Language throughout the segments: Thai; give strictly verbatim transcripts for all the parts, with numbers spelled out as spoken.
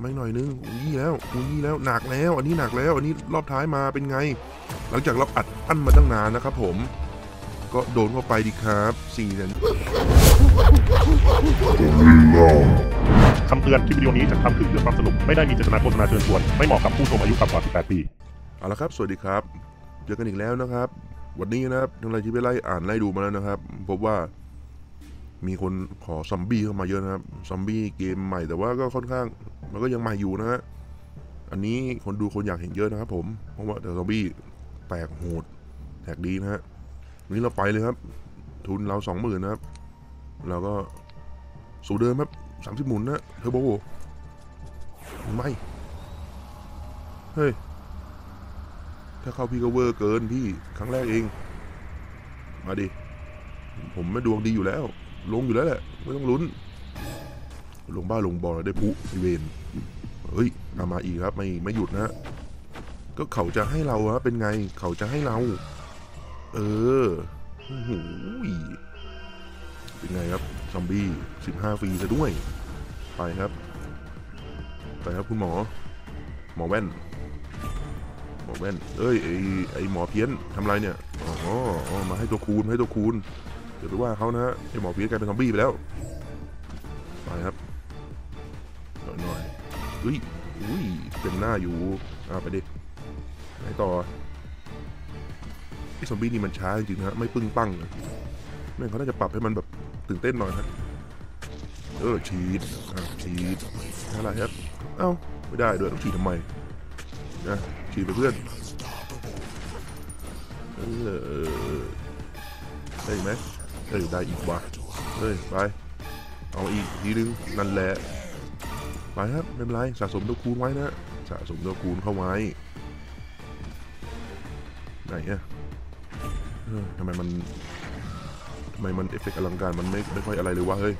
ไม่หน่อยนึงอุ้ยแล้วอุ้ยแล้วหนักแล้วอันนี้หนักแล้วอันนี้รอบท้ายมาเป็นไงหลังจากเราอัดอั้นมาตั้งนานนะครับผมก็โดนเข้าไปดีครับสี่เหรียญคำเตือนคลิปวิดีโอนี้จะทำขึ้นเพื่อความสนุกไม่ได้มีเจตนาโฆษณาเชิญชวนไม่เหมาะกับผู้ชมอายุต่ำกว่าสิบแปดปีเอาละครับสวัสดีครับเจอกันอีกแล้วนะครับวันนี้นะครับทั้งหลายที่ไปไล่อ่านไล่ดูมาแล้วนะครับพบว่ามีคนขอซอมบี้เข้ามาเยอะนะครับซอมบี้เกมใหม่แต่ว่าก็ค่อนข้างมันก็ยังใหม่อยู่นะฮะอันนี้คนดูคนอยากเห็นเยอะนะครับผมเพราะว่าแต่ซอมบี้แตกโหดแตกดีนะฮะวันนี้เราไปเลยครับทุนเราสองหมื่นนะครับเราก็สู่เดิมครับสามสิบหมุนนะเทอร์โบไม่เฮ้ยถ้าเข้าพี่ก็เวอร์เกินพี่ครั้งแรกเองมาดิผมไม่ดวงดีอยู่แล้วลงอยู่แล้วแหละไม่ต้องลุ้นลงบ้าลงบอลได้พุเวนเฮ้ยเอามาอีกครับไม่ไม่หยุดนะก็เขาจะให้เราครับเป็นไงเขาจะให้เราเออโอ้โหเป็นไงครับซอมบี้สิบห้าฟรีซะด้วยไปครับไปครับคุณหมอหมอแว่นหมอแว่นเอ้ยไอไอหมอเพี้ยนทำไรเนี่ยอ๋อมาให้ตัวคูณให้ตัวคูณเดี๋ยวไปว่าเขานะไอหมอเพี้ยนกลายเป็นซอมบี้ไปแล้วไปครับหน่อยหน่อยอุ้ยอุ้ยเต็มหน้าอยู่อ่าไปดิไหนต่อไอซอมบี้นี่มันช้าจริงๆนะไม่ปึ้งปั้งแม่งเขาน่าจะปรับให้มันแบบตื่นเต้นหน่อยนะเออฉีดอ่าฉีดอะไรครับเอ้าไม่ได้ด้วยต้องฉีดทำไมนะฉีดไปเพื่อนเออได้ไหมเฮ้ยได้อีกว่ะเฮ้ยไปเอาอีกทีนึงนั่นแหละไปครับไม่เป็นไรสะสมตัวคูณไว้นะสะสมตัวคูณเข้าไว้ไหนอะทำไมมันทำไมมันเอฟเฟกต์อลังการมันไม่ไม่ค่อยอะไรเลยวะเฮ้ย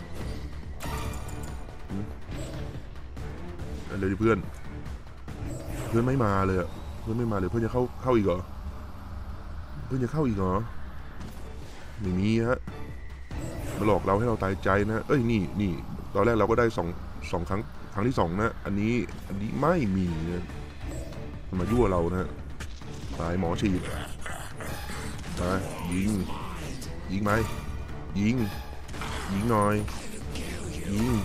อะไรดิเพื่อนเพื่อนไม่มาเลยอะเพื่อนไม่มาเลยเพื่อนจะเข้าเข้าอีกเหรอเพื่อนจะเข้าอีกเหรอไม่มีฮะมาหลอกเราให้เราตายใจนะเอ้ยนี่นี่ตอนแรกเราก็ได้สองสองครั้งครั้งที่สองนะอันนี้อันนี้ไม่มีนะมันมายั่วเรานะตายหมอฉีดมายิงยิงไหมยิงยิงหน่อยยิง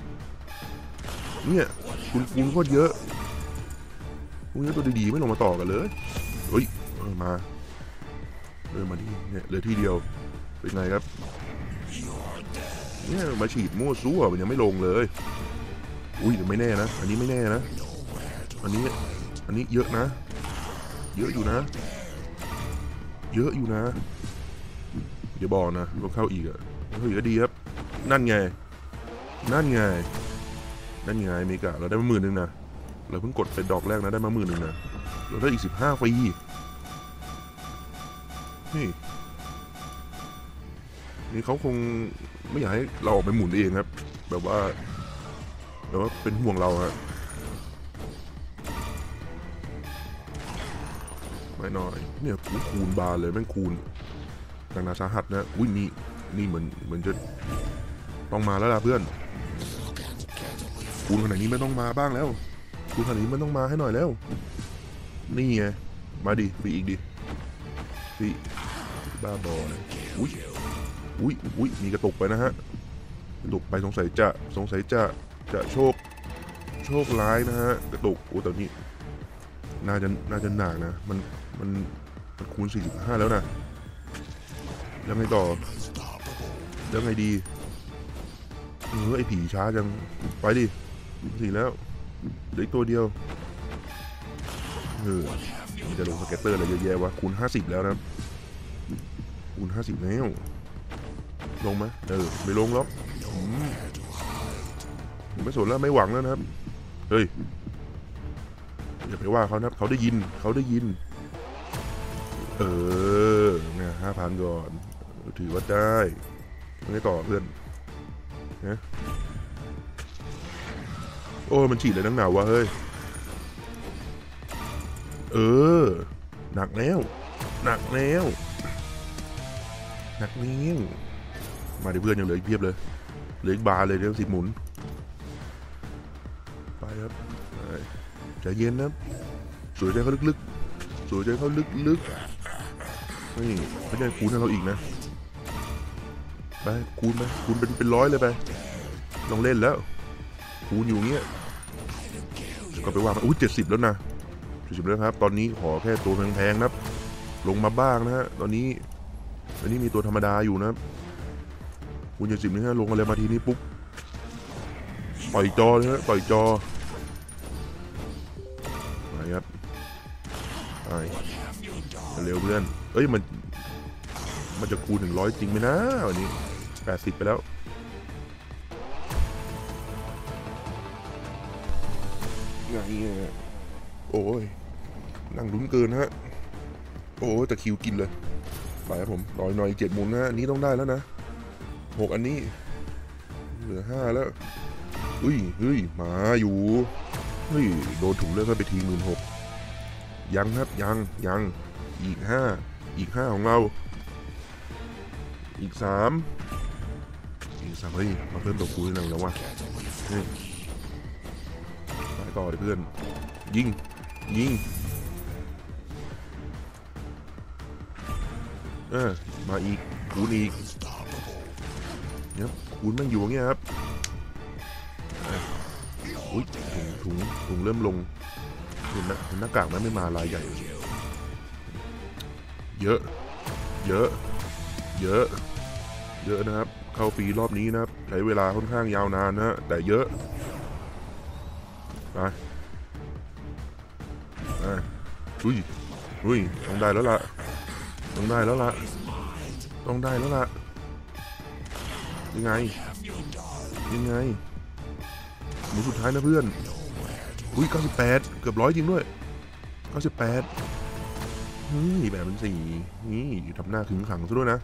เนี่ยคุณคุณก็เยอะคุณเยอะตัวดีๆไม่ลงมาต่อกันเลยเฮ้ยมาเดินมาดิเนี่ยเหลือที่เดียวเป็นไงครับเนี่ยมาฉีดมั่วซั่วมันยังไม่ลงเลยอุ้ยแต่ไม่แน่นะอันนี้ไม่แน่นะอันนี้อันนี้เยอะนะเยอะอยู่นะเยอะอยู่นะเดี๋ยวบอกนะลงเข้าอีกอ่ะเฮ้ยก็ดีครับนั่นไงนั่นไงนั่นไงเมกะเราได้มาหมื่นหนึ่งนะเราเพิ่งกดเป็นดอกแรกนะได้มาหมื่นหนึ่งนะเราได้อีกสิบห้าฟรีนี่นี่เขาคงไม่อยากให้เราออกไปหมุนเองครับแบบว่าแบบว่าเป็นห่วงเราฮะไม่น้อยเนี่ยคูณบาเลยแม่งคูณหนักหนาสาหัสนะอุ้ยนี่นี่เหมือนเหมือนจะต้องมาแล้วล่ะเพื่อนคูณขนาดนี้ไม่ต้องมาบ้างแล้วคูณขนาดนี้ไม่ต้องมาให้หน่อยแล้วนี่ไงมาดิฟรีอีกดิฟรีบ้าบอเลยอุ้ยอุ้ยอุ้ยมีกระตุกไปนะฮะกระตุกไปสงสัยจะสงสัยจะจะโชคโชคร้ายนะฮะกระตุกโอ้แต่นี้น่าจะน่าจะหนักนะมันมันมันคูณสี่สิบห้าแล้วนะแล้วไงต่อแล้วไงดีเออไอผีช้าจังไปดิสี่แล้วเหลืออีกตัวเดียวเออมันจะลงสเก็ตเตอร์อะไรเยอะแยะวะคูณห้าสิบแล้วนะคูณห้าสิบแล้วลงไหมเออไม่ลงหรอกไม่สนแล้วไม่หวังแล้วนะครับเฮ้ยอย่าไปว่าเขานะเขาได้ยินเขาได้ยินเออเนี่ยห้าพันก่อนถือว่าได้ไม่ต่อเพื่อนนะโอ้มันฉีดเลยนักหนาวะเฮ้ยเออหนักแล้วหนักแล้วหนักแล้วมาดิเพื่อนยังเหลืออีกเพียบเลยเหลืออีกบาร์เลยเดี๋ยวสิบหมุนไปครับใจเย็นนะสวยใจเขาลึกๆสวยใจเขาลึกๆนี่ไม่ได้คูณให้เราอีกนะไปคูณไปคูณเป็นเป็นร้อยเลยไปลองเล่นแล้วคูณอยู่เงี้ยก็ไปว่าอุ้ยเจ็ดสิบแล้วนะเจ็ดสิบแล้วครับตอนนี้ขอแค่ตัวแพงๆนะลงมาบ้างนะฮะตอนนี้ตอนนี้มีตัวธรรมดาอยู่นะคูณเจ็ดสิบนี่ฮะลงมาเลยมาทีนี้ปุ๊บปล่อยจอเลยฮะปล่อยจอไปครับไปเร็วเพื่อนเอ้ยมันมันจะคูณถึงร้อยจริงไหมนะวันนี้แปดสิบไปแล้วไงโอ้ยนั่งลุ้นเกินฮะโอ้ยแต่คิวกินเลยไปครับผมหน่อยหน่อยเจ็ดหมุนนะนี้ต้องได้แล้วนะหกอันนี้เหลือห้าแล้วอุ้ยเฮ้ยมาอยู่เฮ้ยโดนถุงเลือดเข้าไปทีหมื่นหกยังครับยังยังอีกห้าอีกห้าของเราอีกสามอีกสามเฮ้ยมาเพิ่มตัวคูณหน่อยแล้ววะไปต่อเลยเพื่อนยิงยิงเออมาอีกคูณอีกเนี่ยคูณมันอยู่อย่างเงี้ยครับอุ้ยถุงถุงถุงเริ่มลงเห็นนะเห็นหน้ากากมันไม่มาลายใหญ่เยอะเยอะเยอะเยอะนะครับเข้าปีรอบนี้นะครับใช้เวลาค่อนข้างยาวนานนะแต่เยอะไปไปอุ้ยอุ้ยต้องได้แล้วล่ะต้องได้แล้วล่ะต้องได้แล้วล่ะยังไงยังไงหมุนสุดท้ายนะเพื่อนอุ้ยเก้าสิบแปดเกือบร้อยจริงด้วยเก้าสิบแปดนี่แบบเป็นสี่นี่ทำหน้าขึงขังซะด้วยนะ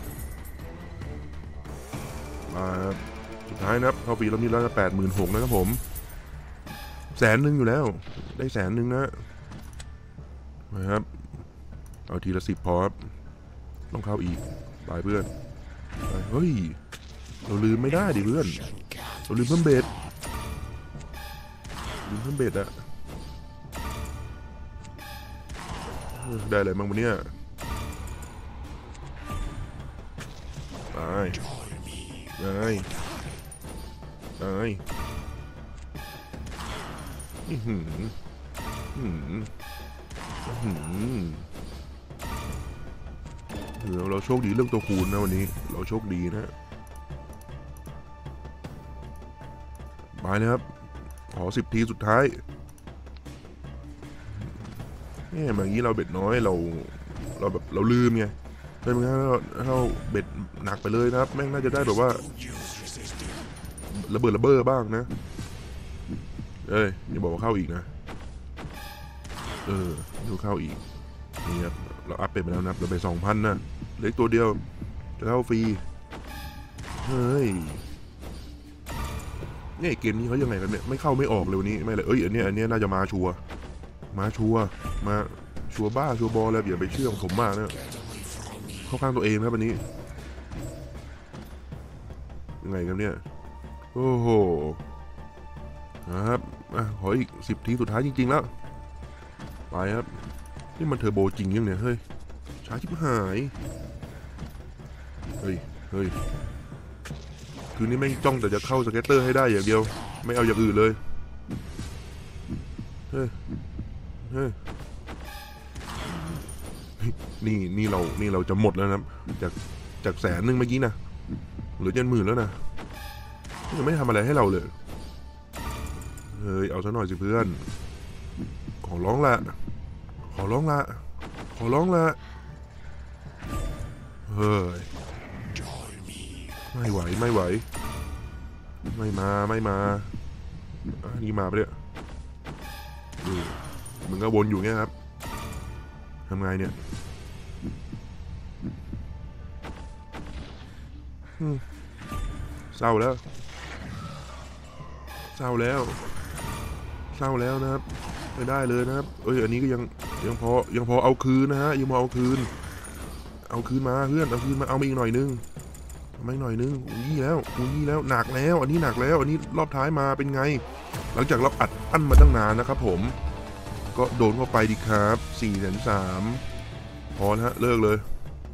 มาสุดท้ายนะครับเข้าปีรอบนี้เราจะแปดหมื่นหกนะครับผมแสนหนึ่งอยู่แล้วได้แสนหนึ่งนะนะครับเอาทีละสิบพอครับต้องเข้าอีกไปเพื่อนเฮ้ยเราลืมไม่ได้ดิเพื่อนเราลืมเพิ่มเบสลืมเพิ่มเบสอะได้อะไรบ้างวันนี้ไปไปไปอื้อหืออื้อหือเราโชคดีเรื่องตัวคูณนะวันนี้เราโชคดีนะไปนะครับขอสิบทีสุดท้ายเนี่ยอย่างนี้เราเบ็ดน้อยเราเราแบบเราลืมไงใช่ไหมครับเราเบ็ดหนักไปเลยนะครับแม่งน่าจะได้แบบว่าระเบิดระเบ้อบ้างนะเอ้ยอย่าบอกว่าเข้าอีกนะเออดูเข้าอีกนี่ครับเราอัพไปแล้วนะเราไปสองพันนะเล็กตัวเดียวจะเข้าฟรีเฮ้ยเนี่ยเกมนี้เขายังไงกันเนี่ยไม่เข้าไม่ออกเลยวันนี้ไม่เลยเอ้ยอันนี้อันนี้น่าจะมาชัวมาชัวมาชัวบ้าชัวบอลแล้วอย่าไปเชื่อผมมากนะเข้าข้างตัวเองครับวันนี้ยังไงกันเนี่ยโอ้โหครับขออีกสิบทีสุดท้ายจริงๆแล้วไปครับนี่มันเทอร์โบจริงยังเนี่ยเฮ้ยช้าชิบหายเฮ้ยเฮ้ยคืนนี้แม่งจ้องแต่จะเข้าสเก็ตเตอร์ให้ได้อย่างเดียวไม่เอาอย่างอื่นเลยเฮ้ยเฮ้ยนี่นี่เรานี่เราจะหมดแล้วนะจากจากแสนหนึ่งเมื่อกี้นะเหลือเจ็ดหมื่นแล้วนะยังไม่ทำอะไรให้เราเลยเฮ้ยเอาซะหน่อยสิเพื่อนขอร้องละขอร้องละขอร้องละเฮ้ยไม่ไหวไม่ไหวไม่มาไม่มานี่มาไปเลยมึงก็วนอยู่เงี้ยครับทำไงเนี่ยเศร้าแล้วเศร้าแล้วเศร้าแล้วนะครับไม่ได้เลยนะครับเอ้ยอันนี้ก็ยังยังพอยังพอเอาคืนนะฮะยังพอเอาคืนเอาคืนมาเพื่อนเอาคืนมาเอามาอีกหน่อยนึงไม่หน่อยนึงอุ้ยแล้วอุ้ยแล้วหนักแล้วอันนี้หนักแล้วอันนี้รอบท้ายมาเป็นไงหลังจากเราอัดอั้นมาตั้งนานนะครับผมก็โดนเข้าไปดีครับสี่แสนสามพอแล้วฮะเลิกเลย